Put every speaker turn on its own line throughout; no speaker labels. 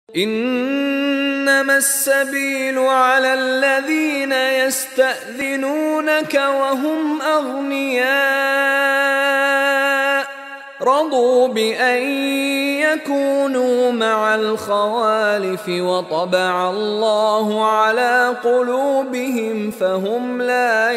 إنما السبيل على الذين يستأذنونك وهم أغنياء رضوا بأن يكونوا مع الخوالف وطبع الله على قلوبهم فهم لا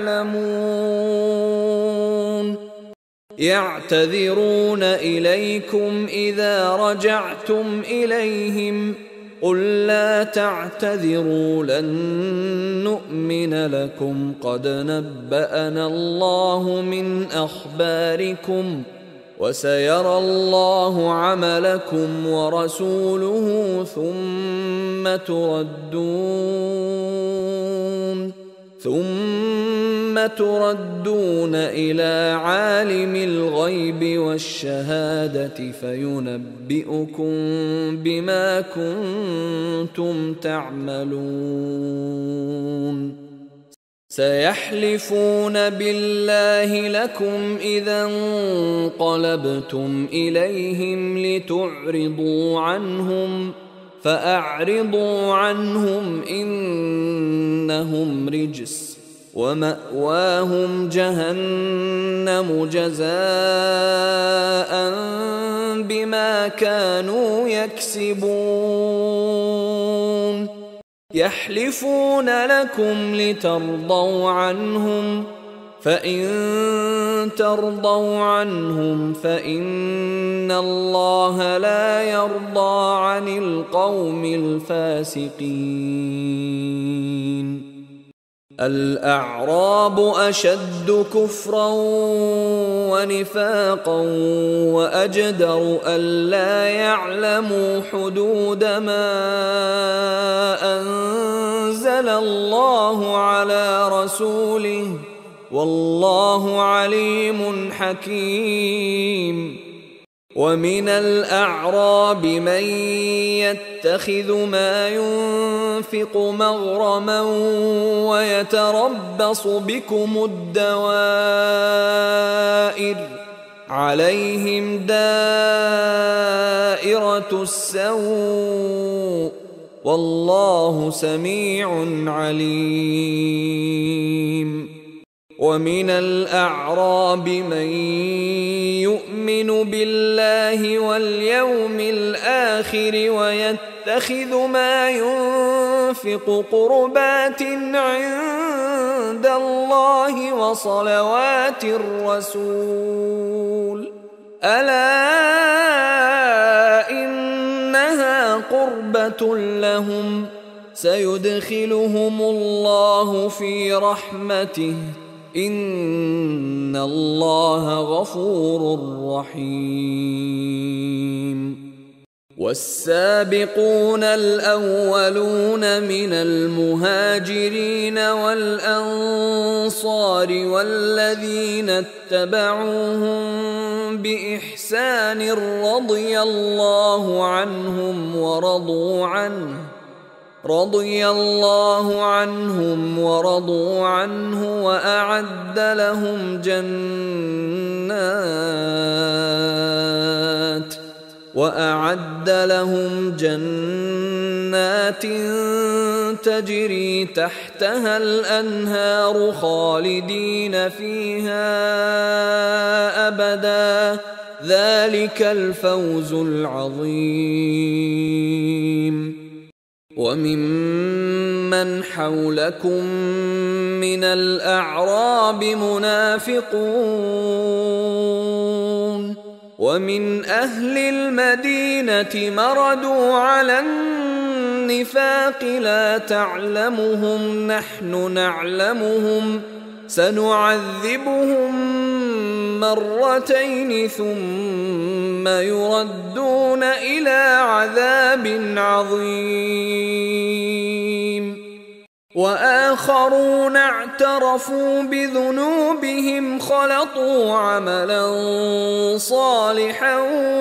يعلمون. يعتذرون إليكم إذا رجعتم إليهم قل لا تعتذروا لن نؤمن لكم قد نبأنا الله من أخباركم وسيرى الله عملكم ورسوله ثم تردون إلى عالم الغيب والشهادة فينبئكم بما كنتم تعملون. سيحلفون بالله لكم إذا انقلبتم إليهم لتعرضوا عنهم فأعرضوا عنهم إنهم رجس ومأواهم جهنم جزاء بما كانوا يكسبون. يحلفون لكم لترضوا عنهم فإن ترضوا عنهم فإن الله لا يرضى عن القوم الفاسقين. الأعراب أشد كفرا ونفاقا وأجدر ألا يعلموا حدود ما أنزل الله على رسوله والله عليم حكيم. ومن الأعراب من يتخذ ما ينفق مغرما ويتربص بكم الدوائر عليهم دائرة السوء والله سميع عليم. ومن الأعراب من يؤمن بالله واليوم الآخر ويتخذ ما ينفق قربات عند الله وصلوات الرسول ألا إنها قربة لهم سيدخلهم الله في رحمته إن الله غفور رحيم. والسابقون الأولون من المهاجرين والأنصار والذين اتبعوهم بإحسان رضي الله عنهم ورضوا عنه وأعد لهم جنات تجري تحتها الأنهار خالدين فيها أبدا ذلك الفوز العظيم. وممن حولكم من الأعراب منافقون ومن أهل المدينة مردوا على النفاق لا تعلمهم نحن نعلمهم سنعذبهم مرتين ثم يردون إلى عذاب عظيم. وآخرون اعترفوا بذنوبهم خلطوا عملا صالحا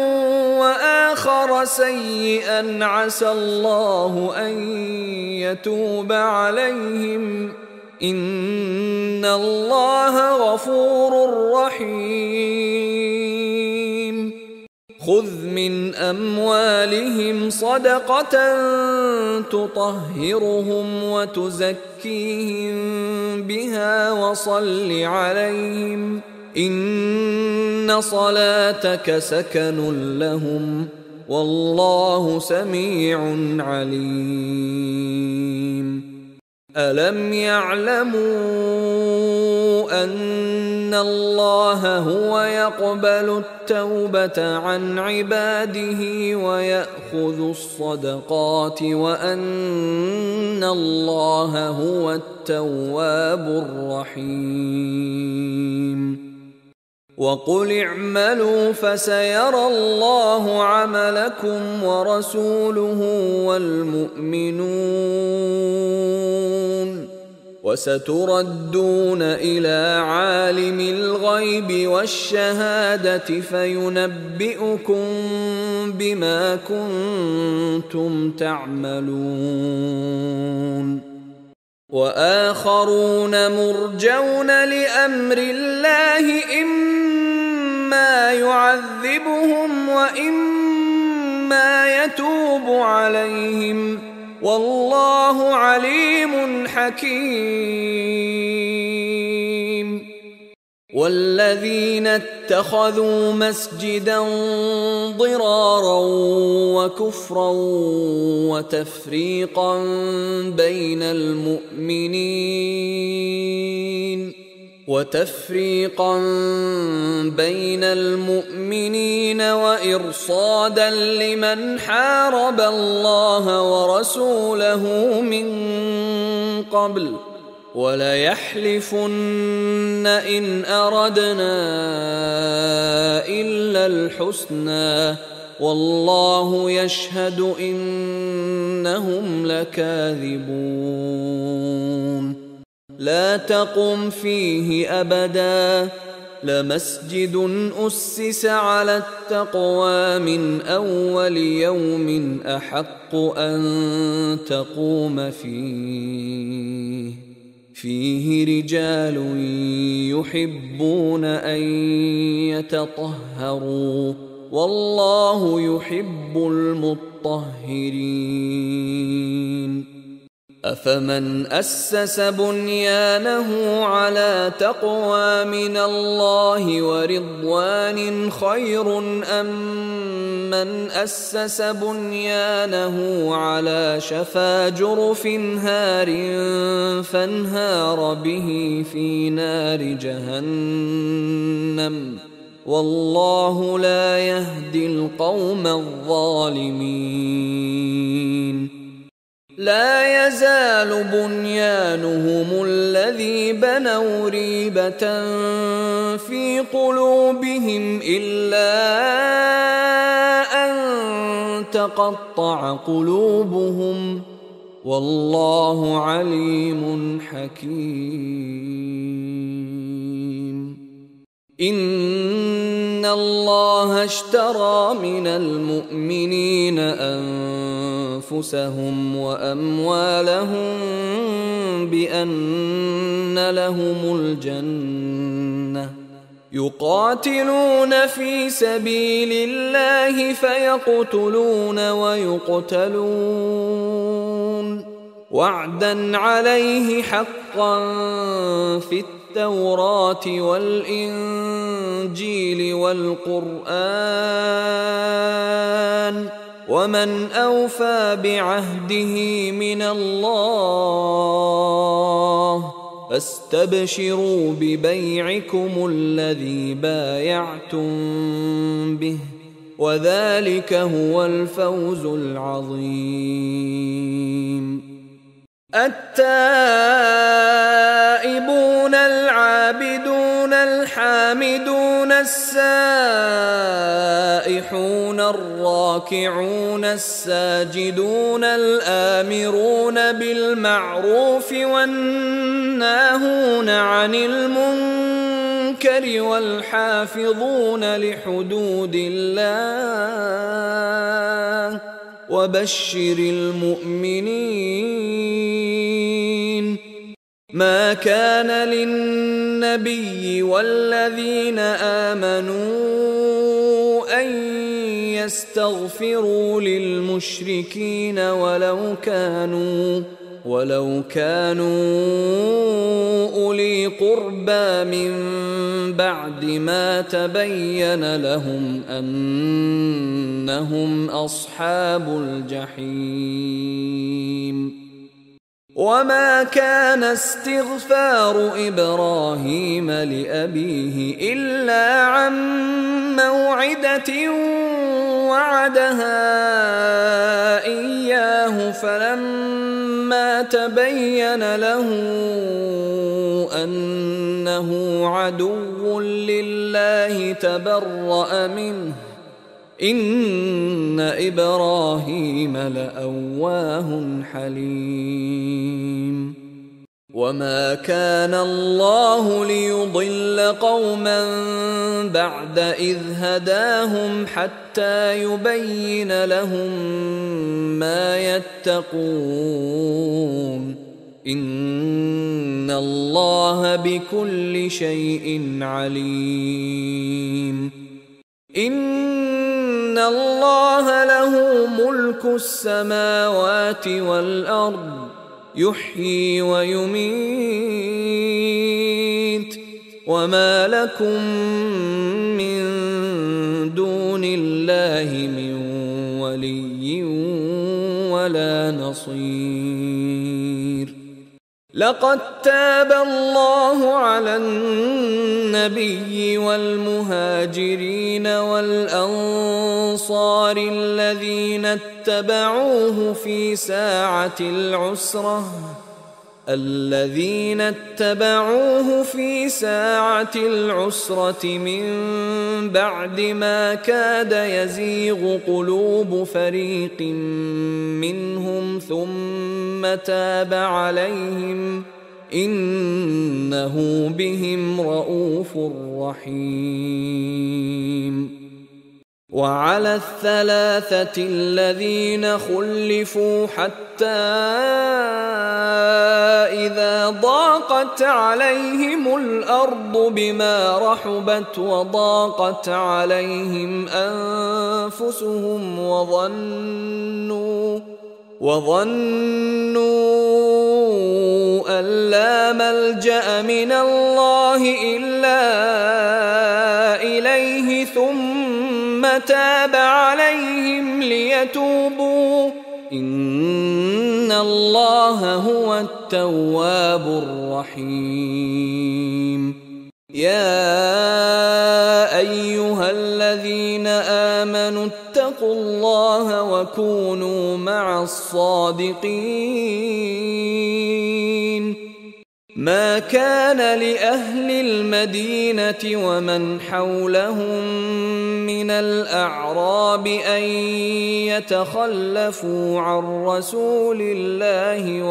وآخر سيئا عسى الله أن يتوب عليهم إن الله غفور رحيم. خذ من أموالهم صدقة تطهرهم وتزكيهم بها وصل عليهم إن صلاتك سكن لهم والله سميع عليم. ألم يعلموا أن الله هو يقبل التوبة عن عباده ويأخذ الصدقات وأن الله هو التواب الرحيم. وقل اعملوا فسيرى الله عملكم ورسوله والمؤمنون وستردون إلى عالم الغيب والشهادة فينبئكم بما كنتم تعملون. وآخرون مرجون لأمر الله إما يعذبهم وإما يتوب عليهم والله عليم حكيم. والذين اتخذوا مسجدا ضرارا وكفرا وتفريقا بين المؤمنين وإرصادا لمن حارب الله ورسوله من قبل وليحلفن إن أردنا إلا الحسنى والله يشهد إنهم لكاذبون. لا تقم فيه أبدا لمسجد أسس على التقوى من أول يوم أحق أن تقوم فيه رجال يحبون أن يتطهروا والله يحب المطهرين. أفمن أسس بنيانه على تقوى من الله ورضوان خير أم من أسس بنيانه على شفا جرف هار فانهار به في نار جهنم والله لا يهدي القوم الظالمين. لا يزال بنيانهم الذي بنوا ريبة في قلوبهم إلا أن تقطع قلوبهم والله عليم حكيم. إن الله اشترى من المؤمنين أنفسهم وأموالهم بأن لهم الجنة يقاتلون في سبيل الله فيقتلون ويقتلون وعدا عليه حقا في التوراة والإنجيل والقرآن ومن أوفى بعهده من الله فاستبشروا ببيعكم الذي بايعتم به وذلك هو الفوز العظيم. التائبون العابدون الحامدون السائحون الراكعون الساجدون الآمرون بالمعروف والناهون عن المنكر والحافظون لحدود الله وبشر المؤمنين. ما كان للنبي والذين آمنوا أن يستغفروا للمشركين ولو كانوا أولي قربى من بعد ما تبين لهم أنهم أصحاب الجحيم. وما كان استغفار إبراهيم لأبيه إلا عن موعدة وعدها إياه فلما تبين له أنه عدو لله تبرأ منه إن إبراهيم لأواه حليم. وما كان الله ليضل قوما بعد إذ هداهم حتى يبين لهم ما يتقون إن الله بكل شيء عليم. إن الله له ملك السماوات والأرض يحيي ويميت وما لكم من دون الله من ولي ولا نصير. لقد تاب الله على النبي والمهاجرين والأنصار الذين اتبعوه في ساعة العسرة من بعد ما كاد يزيغ قلوب فريق منهم ثم تاب عليهم إنه بهم رءوف رحيم. وعلى الثلاثة الذين خلفوا حتى إذا ضاقت عليهم الأرض بما رحبت وضاقت عليهم أنفسهم وظنوا أن لا ملجأ من الله إلا إليه ثم تاب عليهم ليتوبوا إن الله هو التواب الرحيم. يا أيها الذين آمنوا اتقوا الله وكونوا مع الصادقين. ما كان لأهل المدينة ومن حولهم من الأعراب أن يتخلفوا عن رسول الله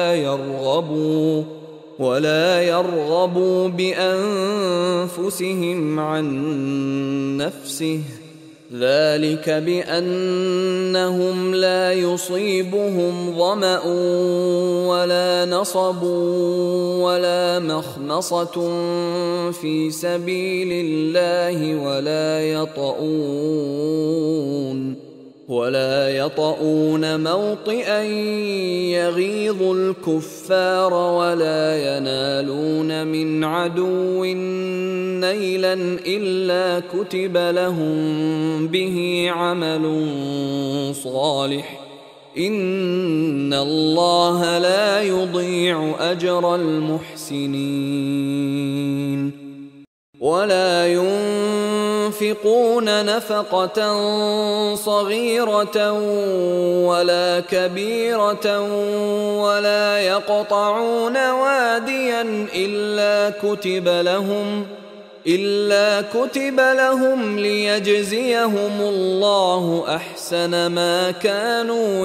ولا يرغبوا بأنفسهم عن نفسه ذلك بأنهم لا يصيبهم ظمأ ولا نصب ولا مخمصة في سبيل الله ولا يطؤون موطئا يغيظ الكفار ولا ينالون من عدو نيلا إلا كتب لهم به عمل صالح إن الله لا يضيع أجر المحسنين. ولا ينفقون نفقة صغيرة ولا كبيرة ولا يقطعون واديا إلا كتب لهم ليجزيهم الله أحسن ما كانوا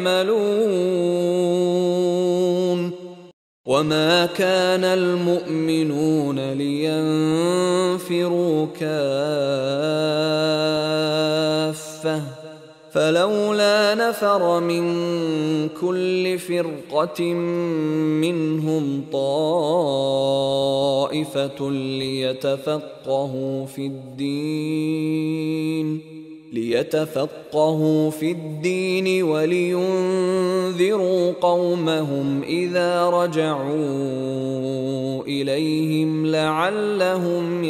يعملون. وما كان المؤمنون لينفروا كافة فلولا نفر من كل فرقة منهم طائفة ليتفقهوا في الدين ليتفقهوا في الدين ولينذروا قومهم إذا رجعوا إليهم لعلهم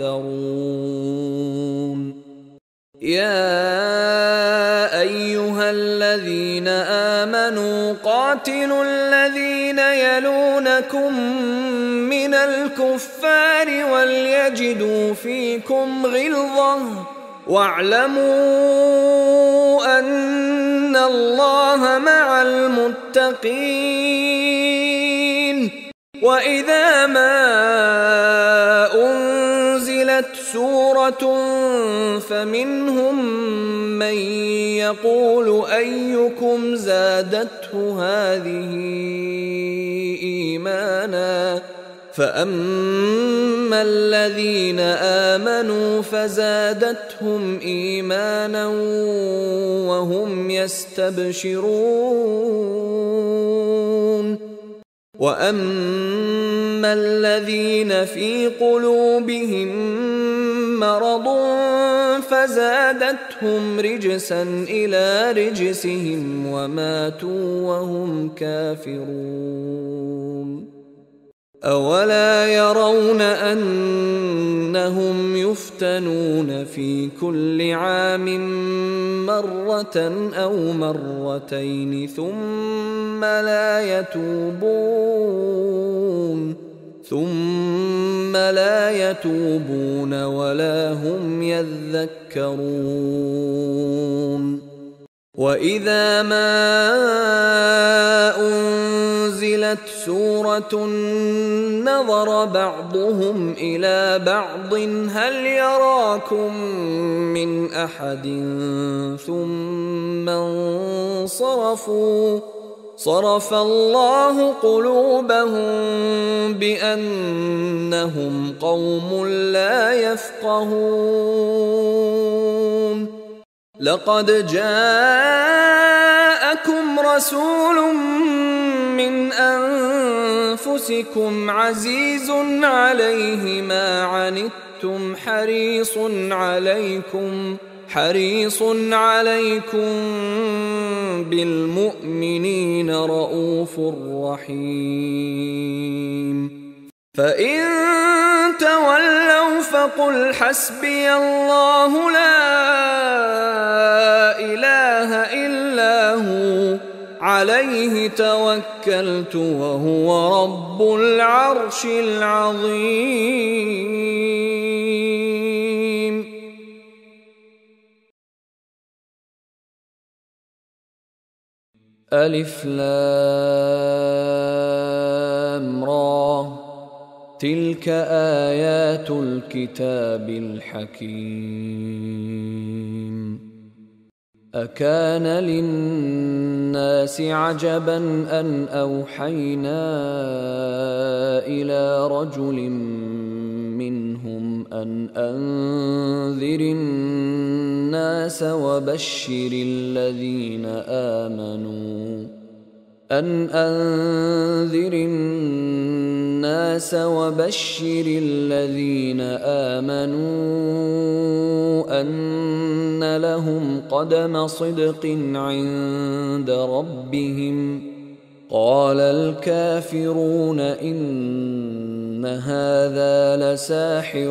يحذرون. يا أيها الذين آمنوا قاتلوا الذين يلونكم من الكفار وليجدوا فيكم غلظة واعلموا أن الله مع المتقين. وإذا ما أنزلت سورة فمنهم من يقول أيكم زادته هذه إيمانا فأما الذين آمنوا فزادتهم إيمانا وهم يستبشرون. وأما الذين في قلوبهم مرض فزادتهم رجسا إلى رجسهم وماتوا وهم كافرون. أولا يرون أنهم يفتنون في كل عام مرة أو مرتين ثم لا يتوبون ولا هم يذكرون. وإذا ما أنزلت سورة نظر بعضهم إلى بعض هل يراكم من أحد ثم انصرفوا صرف الله قلوبهم بأنهم قوم لا يفقهون. لقد جاءكم رسول من أنفسكم عزيز عليه ما عنتم حريص عليكم بالمؤمنين رؤوف رحيم. فإن تولوا فقل حسبي الله لا إله إلا هو عليه توكلت وهو رب العرش العظيم. ألف لام را تلك آيات الكتاب الحكيم. أكان للناس عجبا أن أوحينا إلى رجل منهم أن أنذر الناس وبشر الذين آمنوا أن لهم قدم صدق عند ربهم. قال الكافرون إن هذا لساحر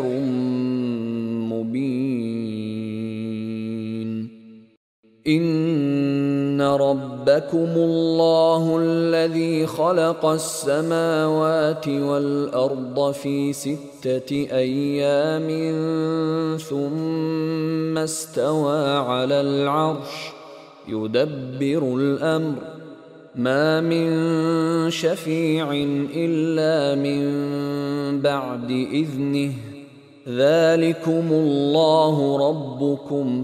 مبين. إن ربكم الله الذي خلق السماوات والأرض في 6 أيام ثم استوى على العرش يدبر الأمر ما من شفيع إلا من بعد إذنه ذلكم الله ربكم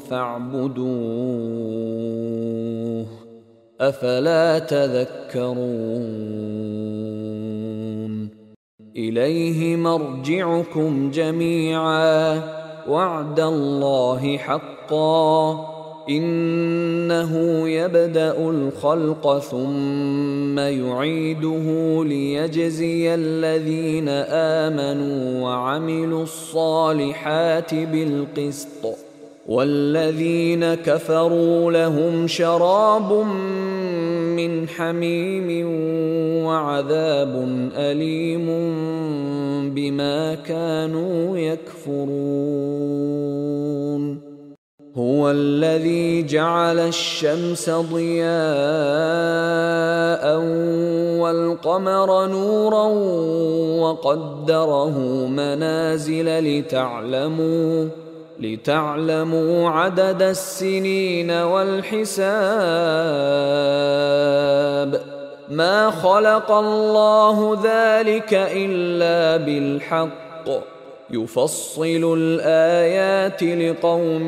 فاعبدوه أفلا تذكرون. إليه مرجعكم جميعا وعد الله حقا إنه يبدأ الخلق ثم يعيده ليجزي الذين آمنوا وعملوا الصالحات بالقسط والذين كفروا لهم شراب من حميم وعذاب أليم بما كانوا يكفرون. هو الذي جعل الشمس ضياء والقمر نورا وقدره منازل لتعلموا عدد السنين والحساب. ما خلق الله ذلك إلا بالحق يفصل الآيات لقوم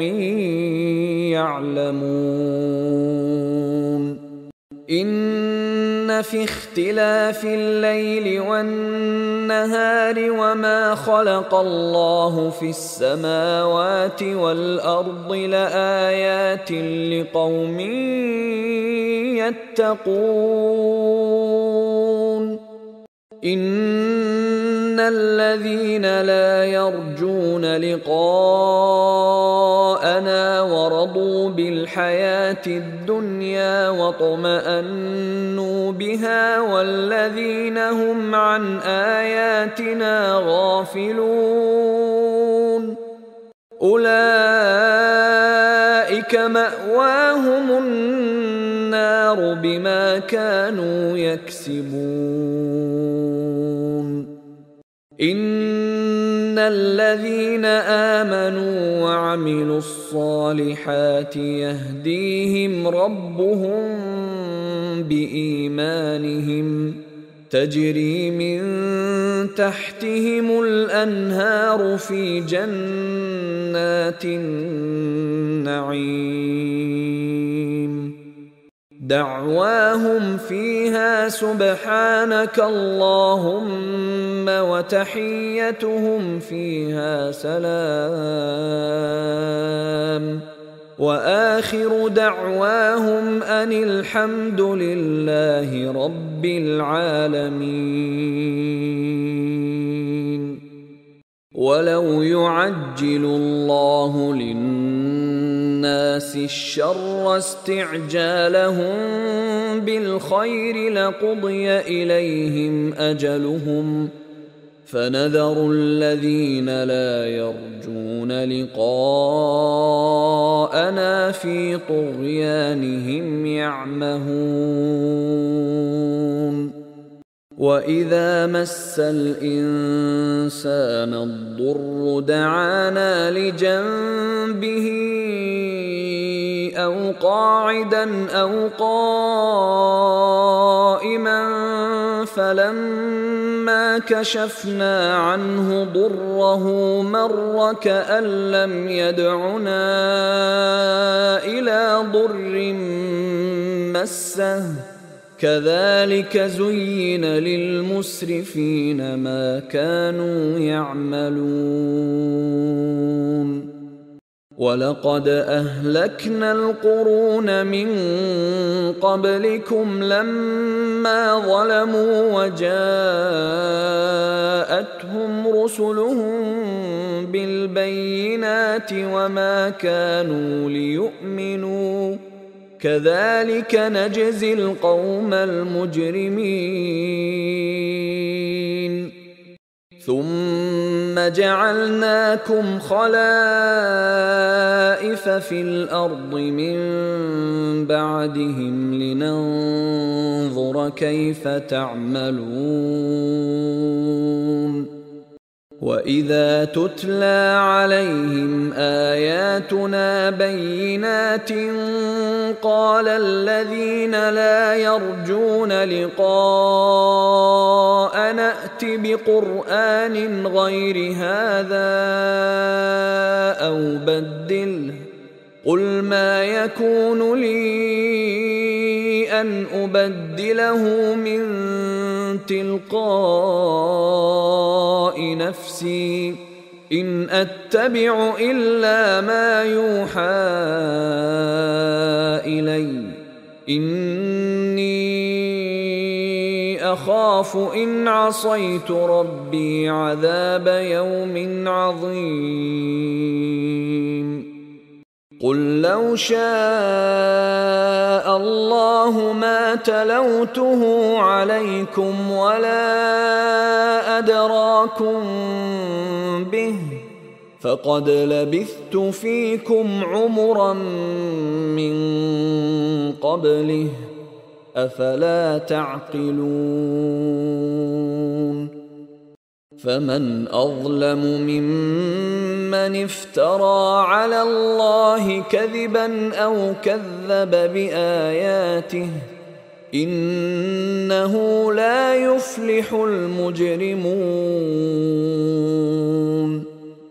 يعلمون. إن في اختلاف الليل والنهار وما خلق الله في السماوات والأرض لآيات لقوم يتقون. إن الذين لا يرجون لقاءنا ورضوا بالحياة الدنيا واطمأنوا بها والذين هم عن آياتنا غافلون أولئك مأواهم النار بما كانوا يكسبون. إن الذين آمنوا وعملوا الصالحات يهديهم ربهم بإيمانهم تجري من تحتهم الأنهار في جنات النعيم دعواهم فيها سبحانك اللهم وتحيتهم فيها سلام وآخر دعواهم أن الحمد لله رب العالمين. ولو يعجل الله للناس الشر استعجالهم بالخير لقضي إليهم أجلهم فنذر الذين لا يرجون لقاءنا في طغيانهم يعمهون. وإذا مس الإنسان الضر دعانا لجنبه أو قاعدا أو قائما فلما كشفنا عنه ضره مر كأن لم يدعنا إلى ضر مسه كذلك زين للمسرفين ما كانوا يعملون. ولقد أهلكنا القرون من قبلكم لما ظلموا وجاءتهم رسلهم بالبينات وما كانوا ليؤمنوا كذلك نجزي القوم المجرمين. ثم جعلناكم خلائف في الأرض من بعدهم لننظر كيف تعملون. وإذا تتلى عليهم آياتنا بينات قال الذين لا يرجون لقاءنا ائت بقرآن غير هذا أو بدله قل ما يكون لي أن أبدله من تلقاء نفسي إن أتبع إلا ما يوحى إلي إني أخاف إن عصيت ربي عذاب يوم عظيم. قل لو شاء الله ما تلوته عليكم ولا أدراكم به فقد لبثت فيكم عمرا من قبله أفلا تعقلون فمن أظلم ممن افترى على الله كذبا أو كذب بآياته إنه لا يفلح المجرمون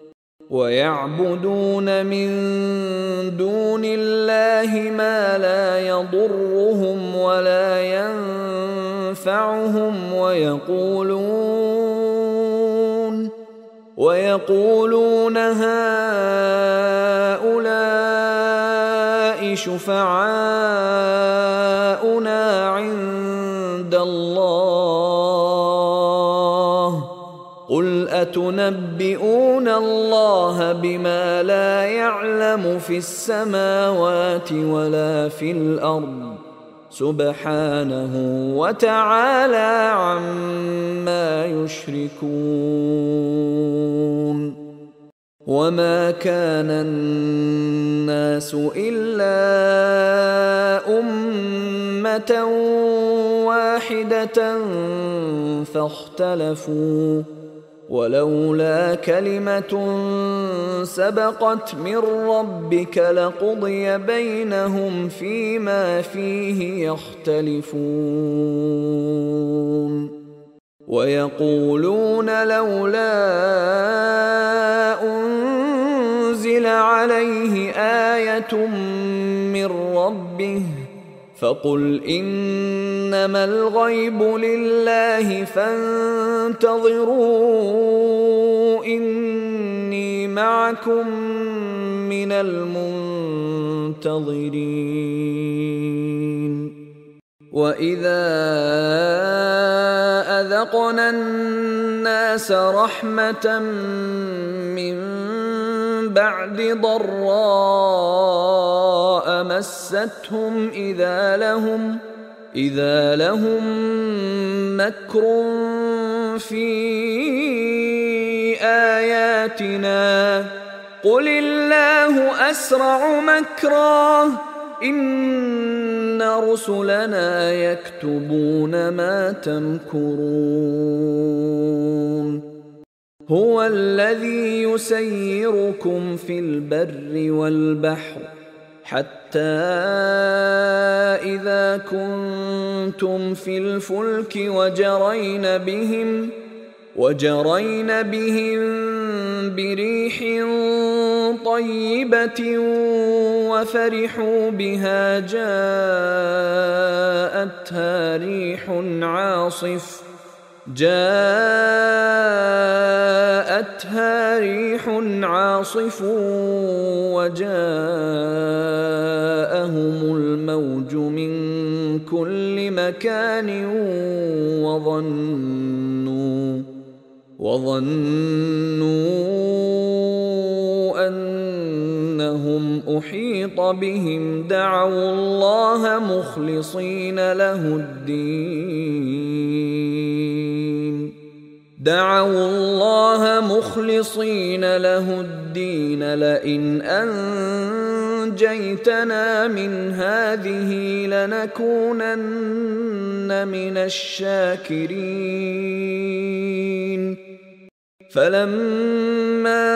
ويعبدون من دون الله ما لا يضرهم ولا ينفعهم ويقولون هؤلاء شفعاؤنا عند الله قل أتنبئون الله بما لا يعلم في السماوات ولا في الأرض سبحانه وتعالى عما يشركون وما كان الناس إلا أمة واحدة فاختلفوا ولولا كلمة سبقت من ربك لقضي بينهم فيما فيه يختلفون ويقولون لولا أنزل عليه آية من ربه فقل إنما الغيب لله فانتظروا إني معكم من المنتظرين وإذا أذقنا الناس رحمة من بعد ضراء مستهم إذا لهم مكر في آياتنا قل الله أسرع مكرا إن رسلنا يكتبون ما تمكرون هو الذي يسيركم في البر والبحر حتى إذا كنتم في الفلك وجرين بهم بريح طيبة وفرحوا بها جاءتها ريح عاصف وجاءهم الموج من كل مكان وظنوا أنهم أحيط بهم دعوا الله مخلصين له الدين لئن أنجيتنا من هذه لنكونن من الشاكرين فلما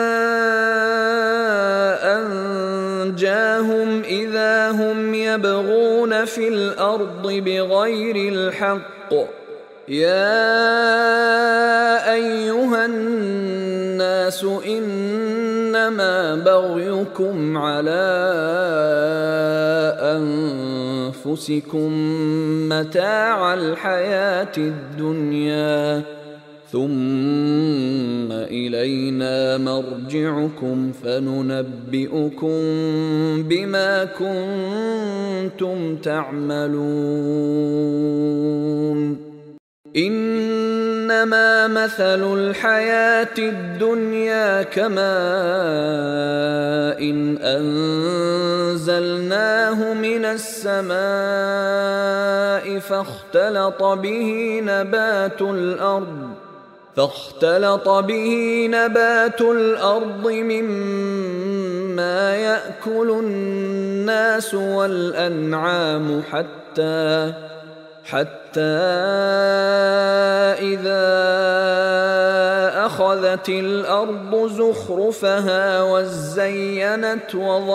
أنجاهم إذا هم يبغون في الأرض بغير الحق يا أيها الناس إنما بغيكم على أنفسكم متاع الحياة الدنيا ثم إلينا مرجعكم فننبئكم بما كنتم تعملون إن إنما مثل الحياة الدنيا كماء إن أنزلناه من السماء فاختلط به نبات الأرض مما يأكل الناس والأنعام حتى إذا أخذت الأرض زخرفها وزينت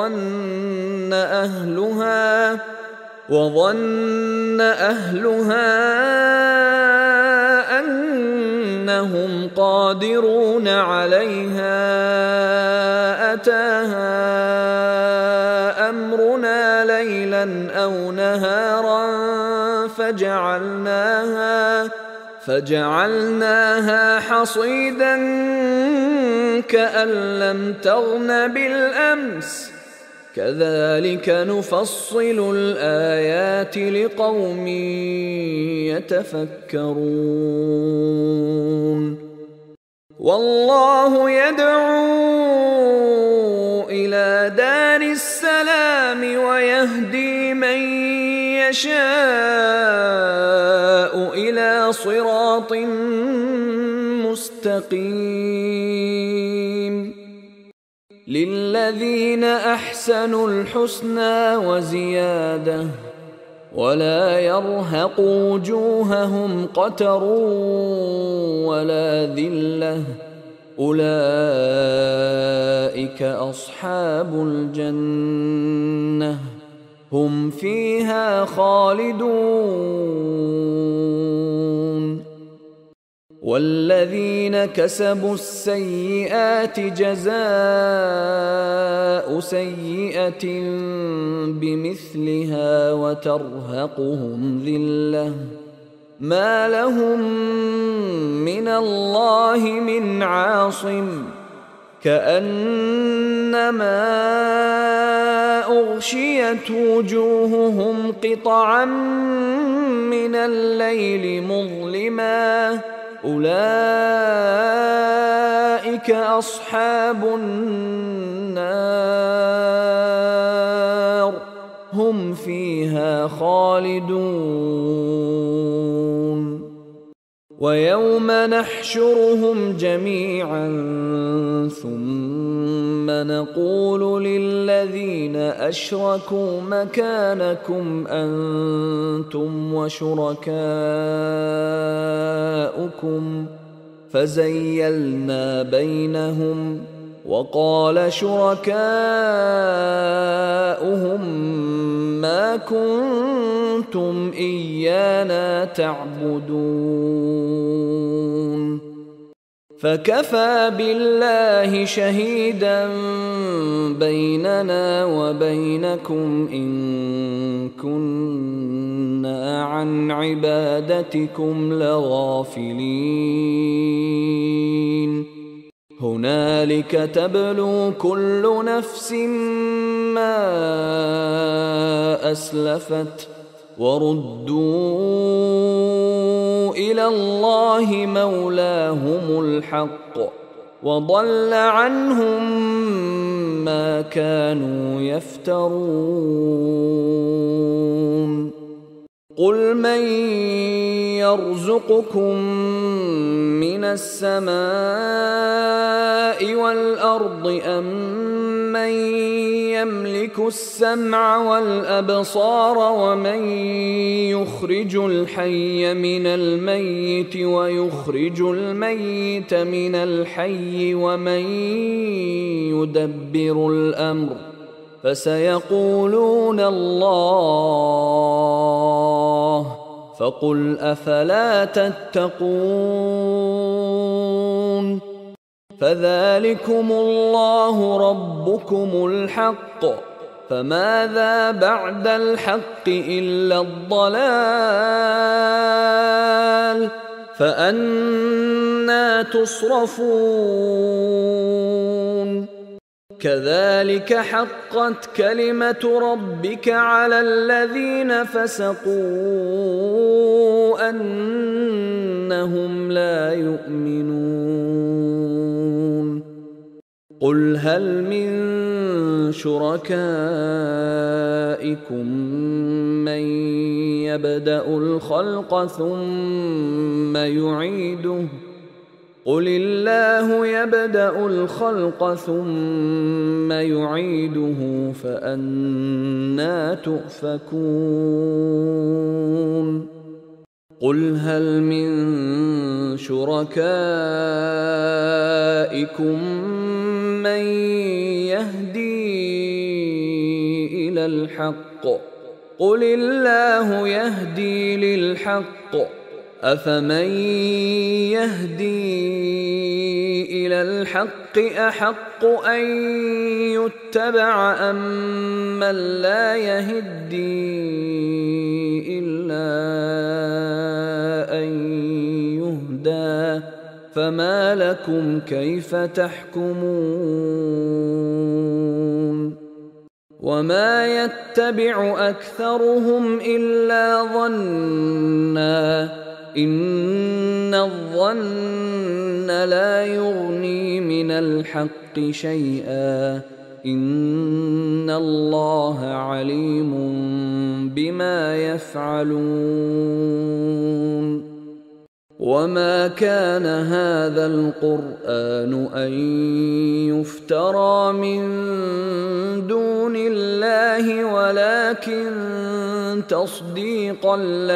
وظن أهلها أنهم قادرون عليها أتاها أمرنا ليلا أو نهارا فجعلناها حصيدا كأن لم تغن بالأمس كذلك نفصل الآيات لقوم يتفكرون والله يدعو إلى دار السلام ويهدي من يشاء إلى صراط مستقيم للذين أحسنوا الحسنى وزيادة ولا يرهق وجوههم قتر ولا ذلة أولئك أصحاب الجنة هم فيها خالدون والذين كسبوا السيئات جزاء سيئة بمثلها وترهقهم ذلة ما لهم من الله من عاصم كأنما أغشيت وجوههم قطعا من الليل مظلما أولئك أصحاب النار هم فيها خالدون ويوم نحشرهم جميعا ثم نقول للذين أشركوا مكانكم أنتم وشركاؤكم فزيلنا بينهم وقال شركاؤهم ما كنتم إيانا تعبدون فكفى بالله شهيدا بيننا وبينكم إن كنا عن عبادتكم لغافلين هنالك تبلو كل نفس ما أسلفت وردوا إلى الله مولاهم الحق وضل عنهم ما كانوا يفترون قل من يرزقكم من السماء والأرض أم من يملك السمع والأبصار ومن يخرج الحي من الميت ويخرج الميت من الحي ومن يدبر الأمر فسيقولون الله فقل أفلا تتقون فذلكم الله ربكم الحق فماذا بعد الحق إلا الضلال فأنى تصرفون كذلك حقت كلمة ربك على الذين فسقوا أنهم لا يؤمنون قل هل من شركائكم من يبدأ الخلق ثم يعيده قل الله يبدأ الخلق ثم يعيده فأنى تؤفكون قل هل من شركائكم من يهدي إلى الحق قل الله يهدي للحق أفمن يهدي إلى الحق أحق أن يتبع أم من لا يهدي إلا أن يهدى فما لكم كيف تحكمون وما يتبع أكثرهم إلا ظنًّا إن الظن لا يغني من الحق شيئا إن الله عليم بما يفعلون وما كان هذا القرآن أن يفترى من دون الله ولكن تصديق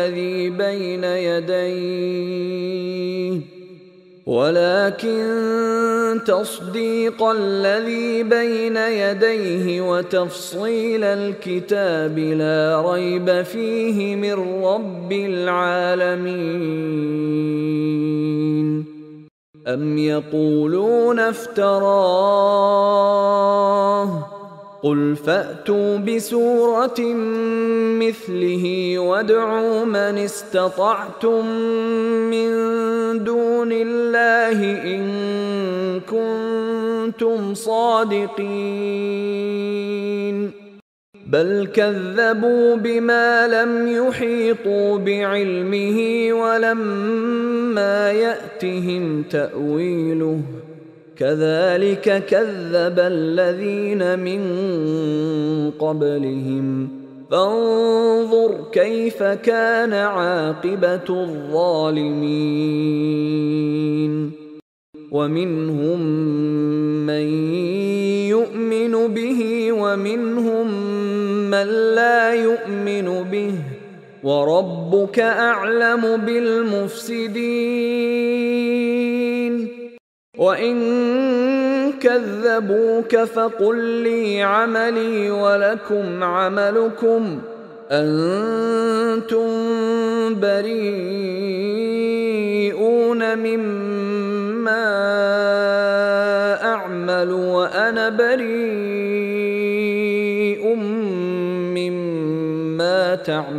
الذي بين يديه وتفصيل الكتاب لا ريب فيه من رب العالمين أم يقولون افتراه قل فأتوا بسورة مثله وادعوا من استطعتم من دون الله إن كنتم صادقين بل كذبوا بما لم يحيطوا بعلمه ولما يأتهم تأويله كذلك كذب الذين من قبلهم فانظر كيف كان عاقبة الظالمين ومنهم من يؤمن به ومنهم من لا يؤمن به وربك أعلم بالمفسدين وإن كذبوك فقل لي عملي ولكم عملكم أنتم بريئون مما أعمل وأنا بريء مما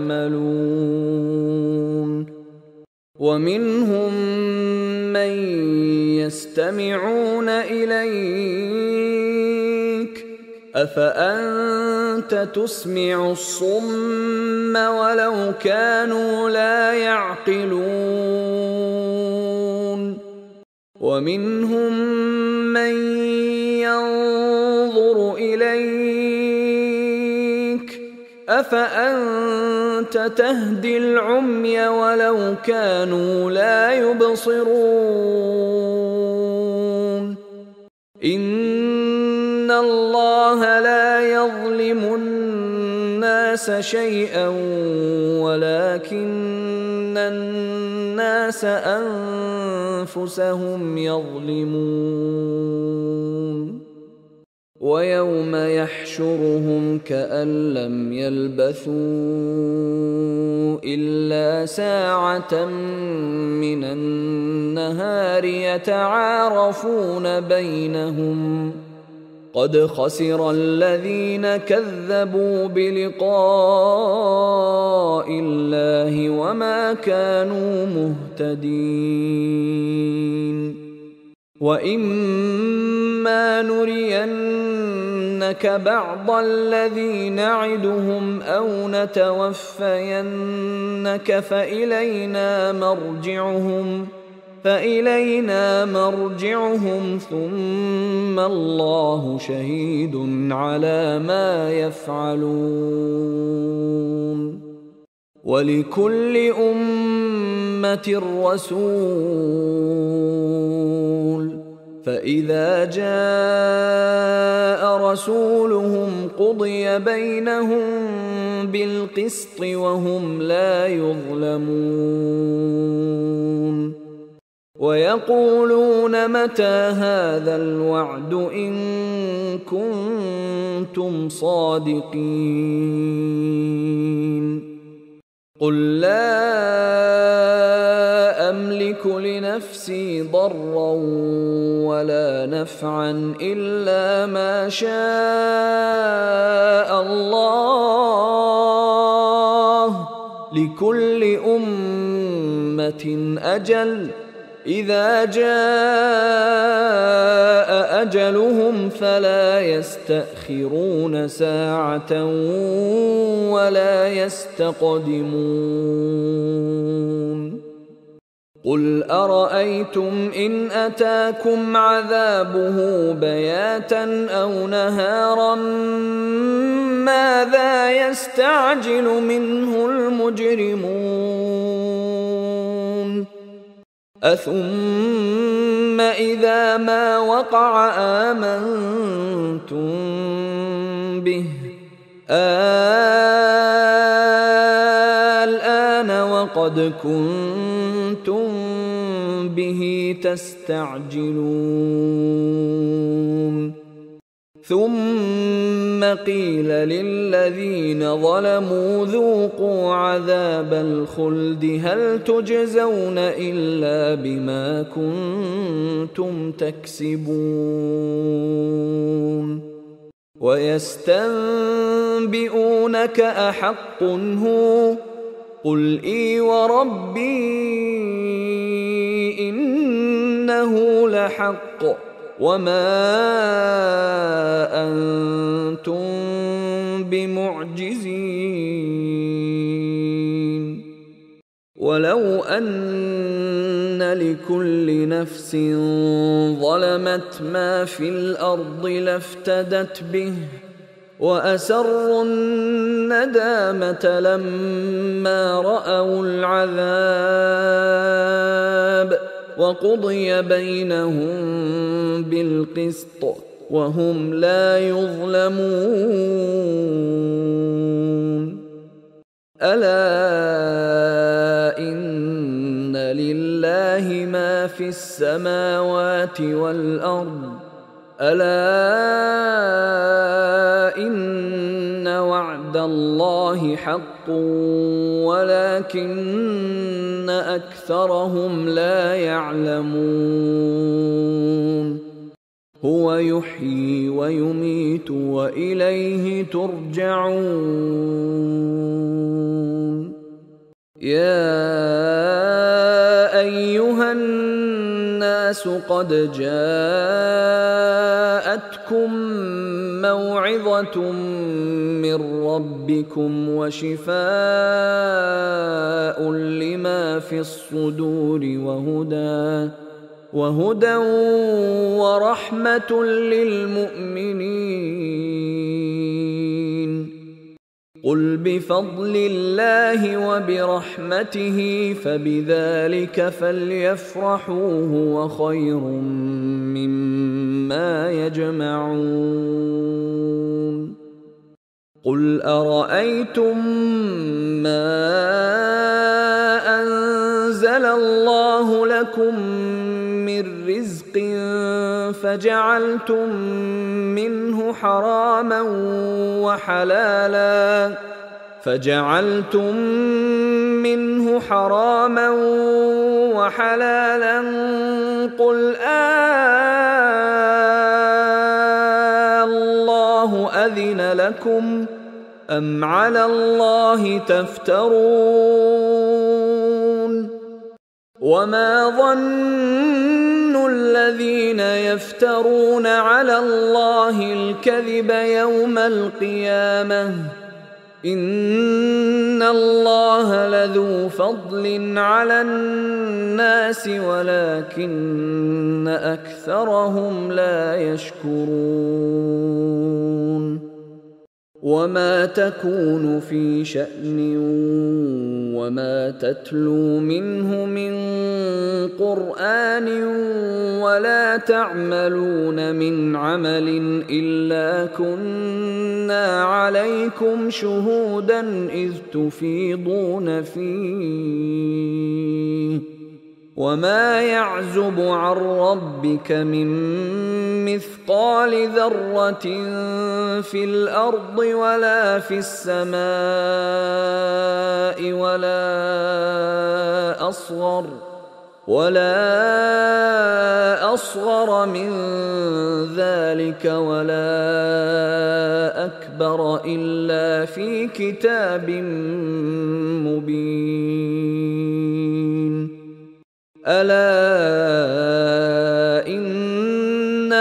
تعملون ومنهم من يستمعون إليك أفأنت تسمع الصم ولو كانوا لا يعقلون ومنهم من ينظر إليك أفأنت تهدي العمي ولو كانوا لا يبصرون إن الله لا يظلم الناس شيئا ولكن الناس أنفسهم يظلمون ويوم يحشرهم كأن لم يلبثوا إلا ساعة من النهار يتعارفون بينهم قد خسر الذين كذبوا بلقاء الله وما كانوا مهتدين وإما نرينك بعض الذي نعدهم أو نتوفينك فإلينا مرجعهم فإلينا مرجعهم ثم الله شهيد على ما يفعلون ولكل أمة رسول فإذا جاء رسولهم قضي بينهم بالقسط وهم لا يظلمون ويقولون متى هذا الوعد إن كنتم صادقين قل لا أملك لنفسي ضرا ولا نفعا إلا ما شاء الله لكل أمة أجل إذا جاء أجلهم فلا يستأخرون ساعة ولا يستقدمون قل أرأيتم إن أتاكم عذابه بياتا أو نهارا ماذا يستعجل منه المجرمون أثم إذا ما وقع آمنتم به الآن وقد كنتم به تستعجلون ثم قيل للذين ظلموا ذوقوا عذاب الخلد هل تجزون إلا بما كنتم تكسبون ويستنبئونك أحق هو قل إي وربي إنه لحق وما أنتم بمعجزين ولو أن لكل نفس ظلمت ما في الأرض لافتدت به وأسروا الندامة لما رأوا العذاب وقضي بينهم بالقسط وهم لا يظلمون ألا إن لله ما في السماوات والأرض ألا إن وعد الله حق ولكن أكثرهم لا يعلمون هو يحيي ويميت وإليه ترجعون يا أيها الناس قد جاءتكم موعظة من ربكم وشفاء لما في الصدور وهدى ورحمة للمؤمنين قل بفضل الله وبرحمته فبذلك فليفرحوا هو خير مما يجمعون قل أرأيتم ما أنزل الله لكم من رزق فجعلتم منه حراما وحلالا قل الله أذن لكم أم على الله تفترون وما ظن الذين يفترون على الله الكذب يوم القيامة إن الله لذو فضل على الناس ولكن أكثرهم لا يشكرون وما تكون في شأن وما تتلو منه من قرآن ولا تعملون من عمل إلا كنا عليكم شهودا إذ تفيضون فيه وما يعزب عن ربك من مثقال ذرة في الأرض ولا في السماء ولا أصغر من ذلك ولا أكبر إلا في كتاب مبين ألا إن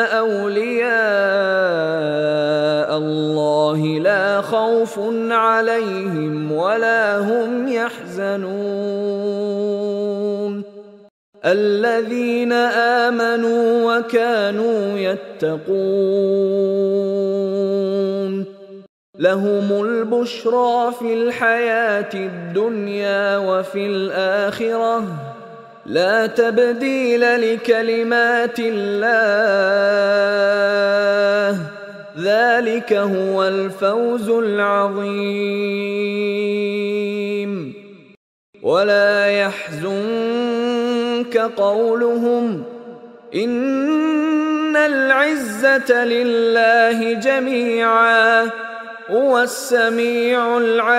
أولياء الله لا خوف عليهم ولا هم يحزنون الذين آمنوا وكانوا يتقون لهم البشرى في الحياة الدنيا وفي الآخرة لا تبديل لكلمات الله ذلك هو الفوز العظيم ولا يحزنك قولهم إن العزة لله جميعا هو السميع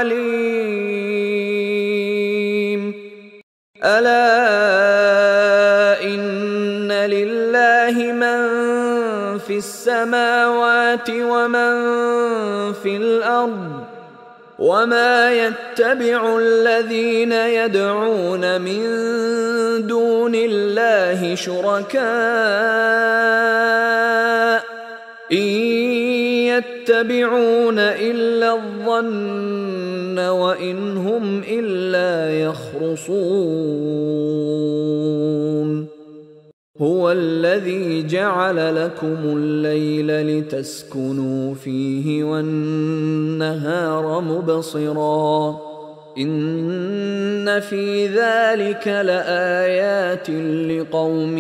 العليم ألا إن لله من في السماوات ومن في الأرض وما يتبع الذين يدعون من دون الله شركاء إن يتبعون إلا الظن وإن هم إلا يخرصون هو الذي جعل لكم الليل لتسكنوا فيه والنهار مبصرا إن في ذلك لآيات لقوم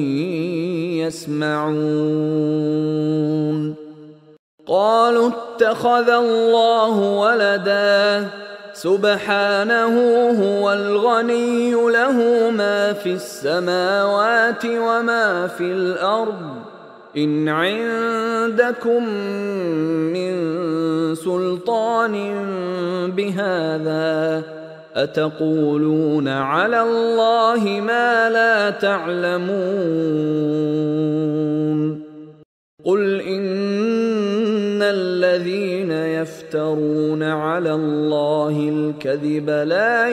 يسمعون قالوا اتخذ الله ولدا سبحانه هو الغني له ما في السماوات وما في الأرض إن عندكم من سلطان بهذا أتقولون على الله ما لا تعلمون قل إن الذين يفترون على الله الكذب لا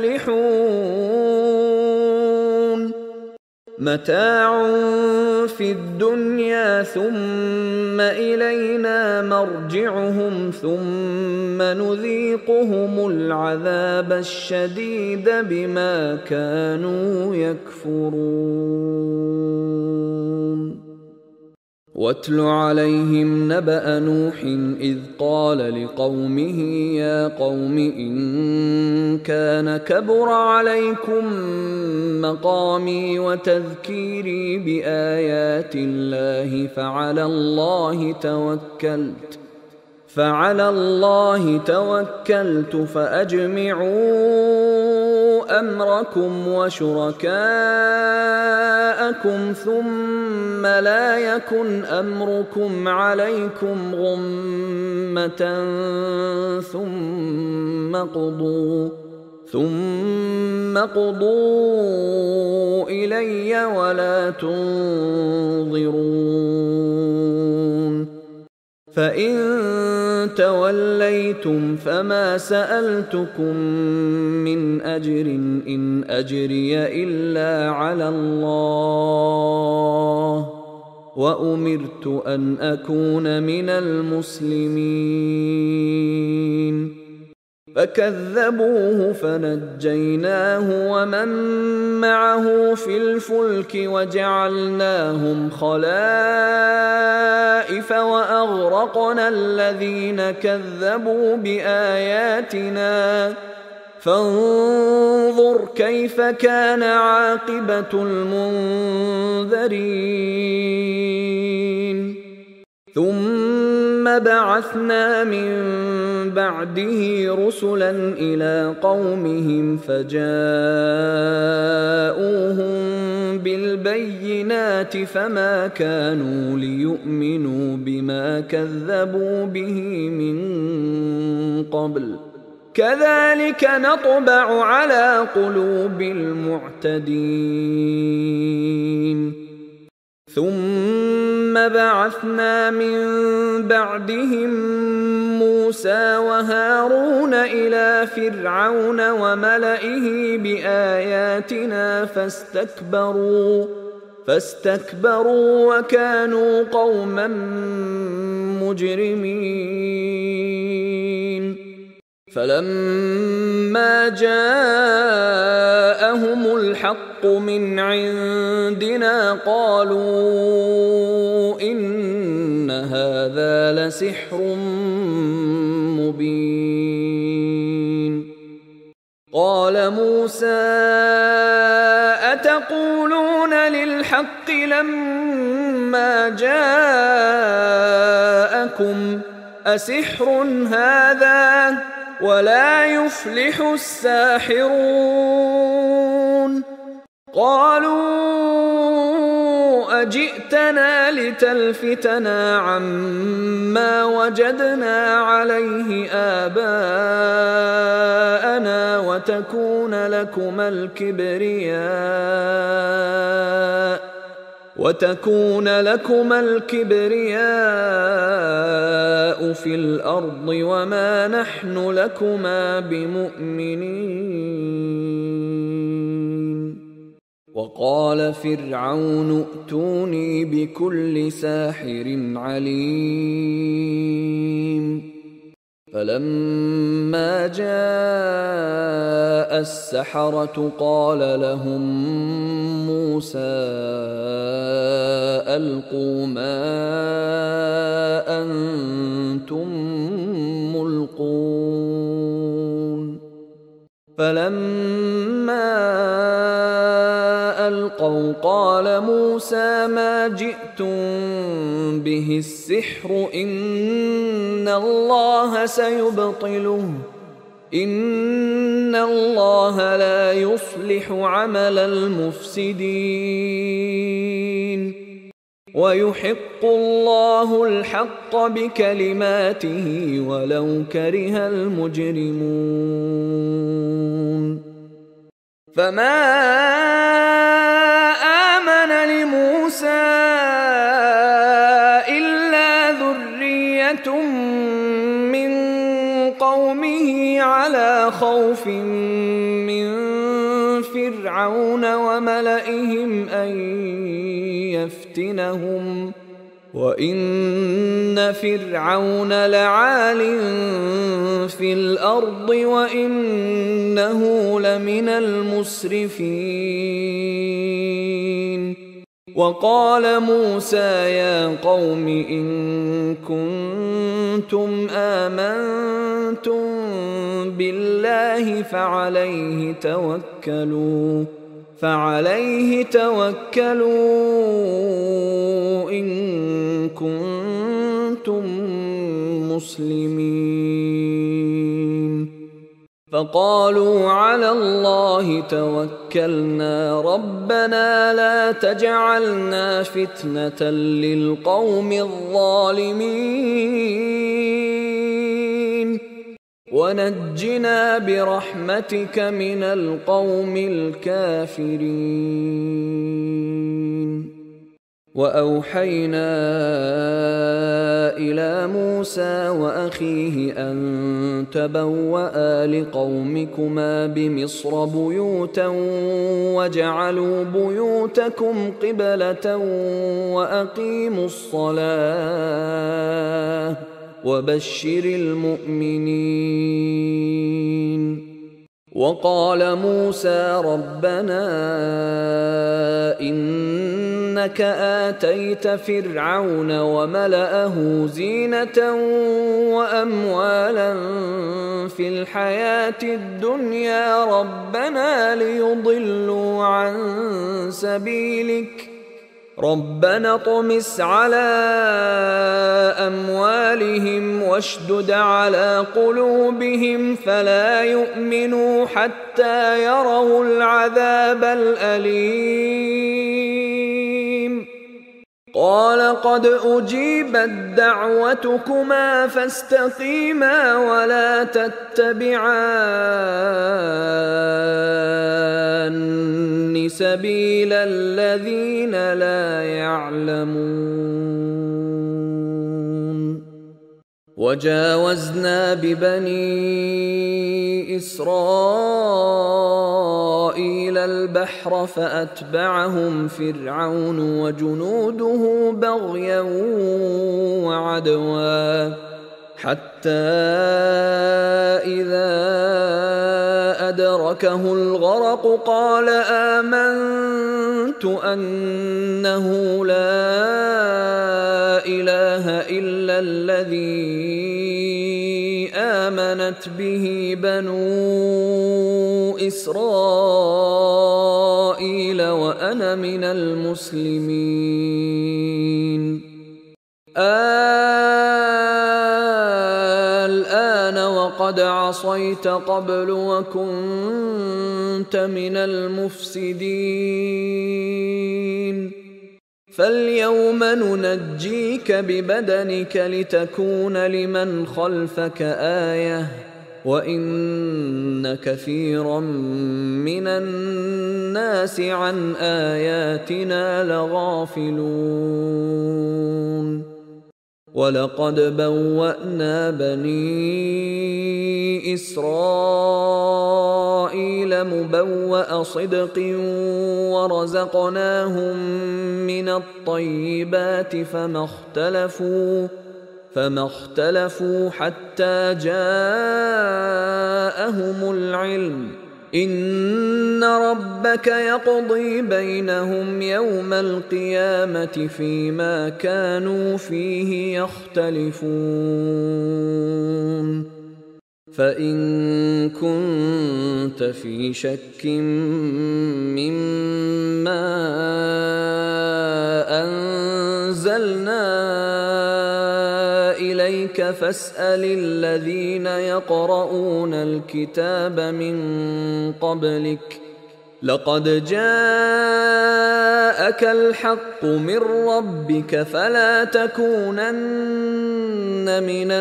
يفلحون متاع في الدنيا ثم إلينا مرجعهم ثم نذيقهم العذاب الشديد بما كانوا يكفرون واتل عليهم نبأ نوح إذ قال لقومه يا قوم إن كان كبر عليكم مقامي وتذكيري بآيات الله فعلى الله توكلت فأجمعوا أمركم وشركاءكم ثم لا يكن أمركم عليكم غمة ثم قضوا إلي ولا تنظرون فإن توليتم فما سألتكم من أجر إن أجري إلا على الله وأمرت أن أكون من المسلمين فكذبوه فنجيناه ومن معه في الفلك وجعلناهم خلائف وأغرقنا الذين كذبوا بآياتنا فانظر كيف كان عاقبة المنذرين ثم بعثنا من بعده رسلا إلى قومهم فجاءوهم بالبينات فما كانوا ليؤمنوا بما كذبوا به من قبل كذلك نطبع على قلوب المعتدين ثم بعثنا من بعدهم موسى وهارون إلى فرعون وملئه بآياتنا فاستكبروا وكانوا قوما مجرمين فلما جاءهم الحق من عندنا قالوا إن هذا لسحر مبين قال موسى أتقولون للحق لما جاءكم أسحر هذا ولا يفلح الساحرون قالوا أجئتنا لتلفتنا عما وجدنا عليه آباءنا وتكون لكما الكبرياء في الأرض وما نحن لكما بمؤمنين وقال فرعون ائتوني بكل ساحر عليم فلما جاء السحرة قال لهم موسى ألقوا ما أنتم ملقون فلما ألقوا قال موسى ما جئتم به السحر إن الله سيبطله إن الله لا يصلح عمل المفسدين ويحق الله الحق بكلماته ولو كره المجرمون فما آمن لموسى إلا ذرية من قومه على خوف من فرعون وملئهم أن يفتنهم وإن فرعون لعال في الأرض وإنه لمن المسرفين وقال موسى يا قوم إن كنتم آمنتم بالله فعليه توكلوا إن كنتم مسلمين فقالوا على الله توكلنا ربنا لا تجعلنا فتنة للقوم الظالمين ونجنا برحمتك من القوم الكافرين وأوحينا إلى موسى وأخيه أن تبوأ لقومكما بمصر بيوتا وجعلوا بيوتكم قبلة وأقيموا الصلاة وبشر المؤمنين. وقال موسى ربنا إنك آتيت فرعون وملأه زينة وأموالا في الحياة الدنيا ربنا ليضلوا عن سبيلك ربنا اطمس على أموالهم واشدد على قلوبهم فلا يؤمنوا حتى يروا العذاب الأليم. قال قد أجيبت دعوتكما فاستقيما ولا تتبعان سبيل الذين لا يعلمون. وجاوزنا ببني إسرائيل البحر فأتبعهم فرعون وجنوده بغيا وعدوا حتى إذا أدركه الغرق قال آمنت أنه لا إله إلا الذي آمنت به بنو إسرائيل وأنا من المسلمين. الآن وقد عصيت قبل وكنت من المفسدين فاليوم ننجيك ببدنك لتكون لمن خلفك آية وإن كثيرا من الناس عن آياتنا لغافلون. ولقد بوأنا بني إسرائيل مبوأ صدق ورزقناهم من الطيبات فما اختلفوا حتى جاءهم العلم إن ربك يقضي بينهم يوم القيامة فيما كانوا فيه يختلفون. فإن كنت في شك مما أنزلنا إليك فاسأل الذين يقرؤون الكتاب من قبلك لقد جاءك الحق من ربك فلا تكونن من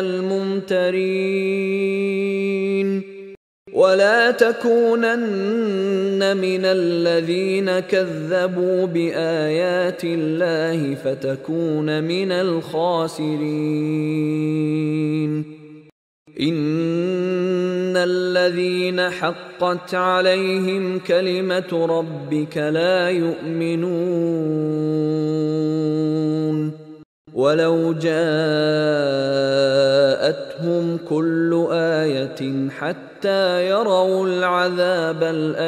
الممترين ولا تكونن من الذين كذبوا بآيات الله فتكون من الخاسرين. إن الذين حقت عليهم كلمة ربك لا يؤمنون ولو جاءتهم كل آية حتى يروا العذاب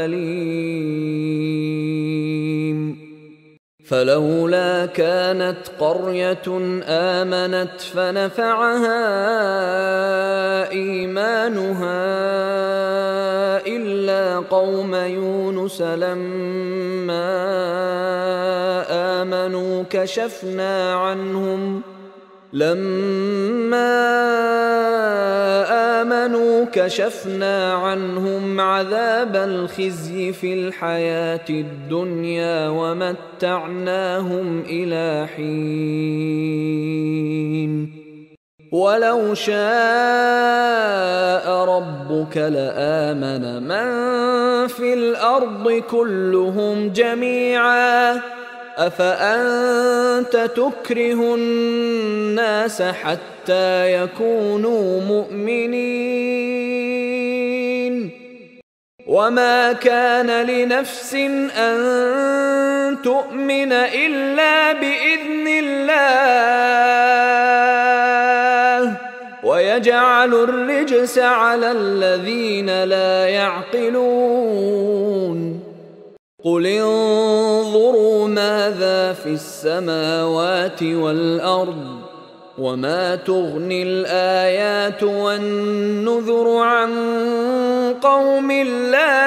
الأليم. فلولا كانت قرية آمنت فنفعها إيمانها إلا قوم يونس لما آمنوا كشفنا عنهم عذاب الخزي في الحياة الدنيا ومتعناهم إلى حين. ولو شاء ربك لآمن من في الأرض كلهم جميعا أفأنت تكره الناس حتى يكونوا مؤمنين وما كان لنفس أن تؤمن إلا بإذن الله ويجعل الرجس على الذين لا يعقلون قل انظروا ماذا في السماوات والأرض وما تغني الآيات والنذر عن قوم لا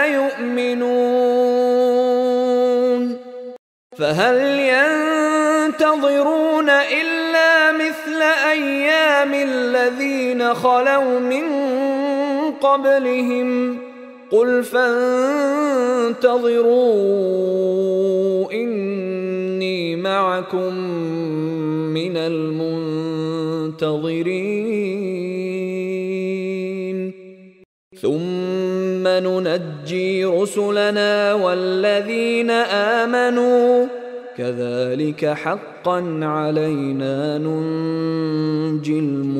يؤمنون فهل ينتظرون إلا مثل أيام الذين خلوا من قبلهم قل فانتظروا إني معكم من المنتظرين ثم ننجي رسلنا والذين آمنوا كذلك حقا علينا ننجي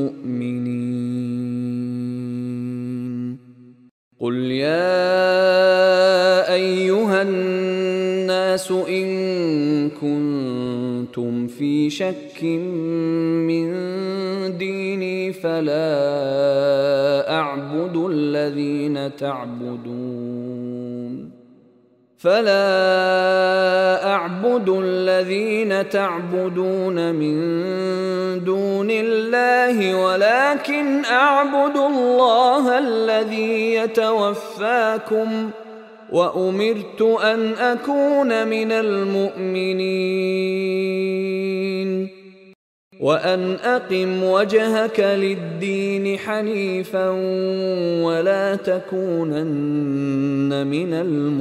المؤمنين قل يا أيها الناس إن كنتم في شك من ديني فلا أعبد الذين تعبدون من دون الله ولكن أعبد الله الذي يتوفاكم وأمرت أن أكون من المؤمنين وأن أقم وجهك للدين حنيفا ولا تكونن من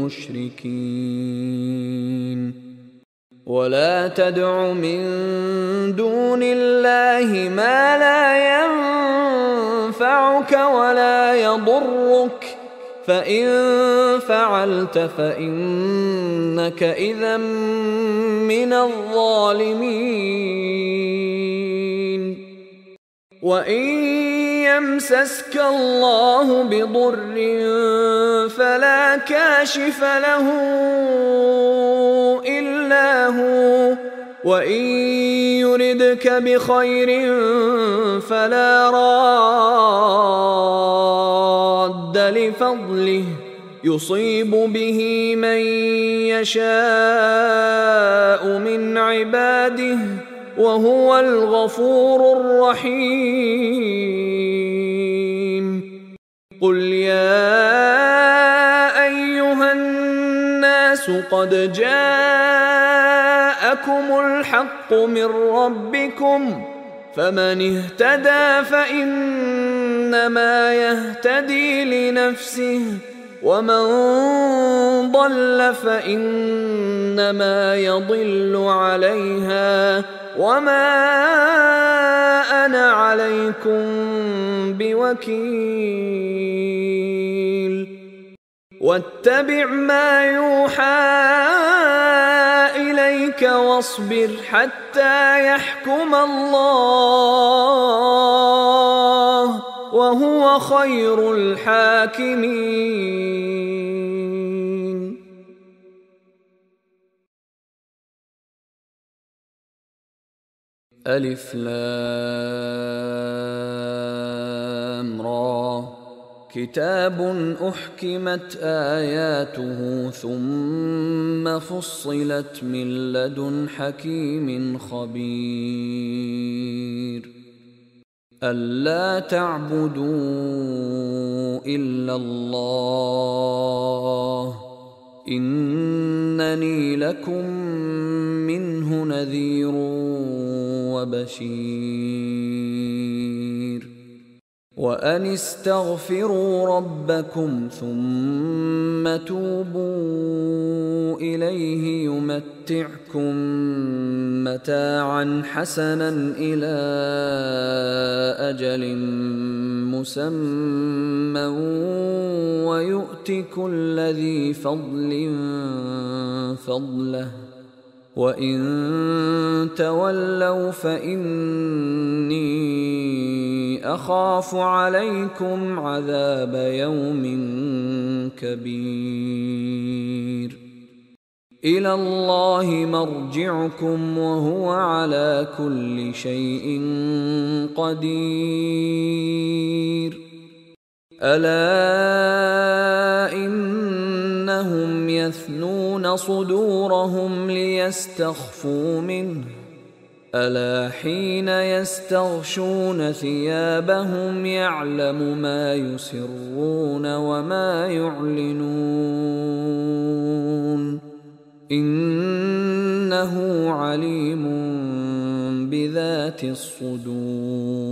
المشركين ولا تدع من دون الله ما لا ينفعك ولا يضرك فإن فعلت فإنك إذا من الظالمين وإن يمسسك الله بضر فلا كاشف له إلا هو وإن يردك بخير فلا راد لفضله يصيب به من يشاء من عباده وهو الغفور الرحيم قل يا أيها الناس قد جاءكم الحق من ربكم فمن اهتدى فإنما يهتدي لنفسه ومن ضل فإنما يضل عليها وما أنا عليكم بوكيل واتبع ما يوحى إليك واصبر حتى يحكم الله وهو خير الحاكمين. ألف لام را كتاب أحكمت آياته ثم فصلت من لدن حكيم خبير ألا تعبدوا إلا الله إنني لكم منه نذير وبشير وأن استغفروا ربكم ثم توبوا إليه يمتعكم متاعا حسنا إلى أجل مسمى ويؤت كل ذي فضل فضله وإن تولوا فإني أخاف عليكم عذاب يوم كبير إلى الله مرجعكم وهو على كل شيء قدير. ألا إنهم يثنون صدورهم ليستخفوا منه ألا حين يستغشون ثيابهم يعلم ما يسرون وما يعلنون إنه عليم بذات الصدور.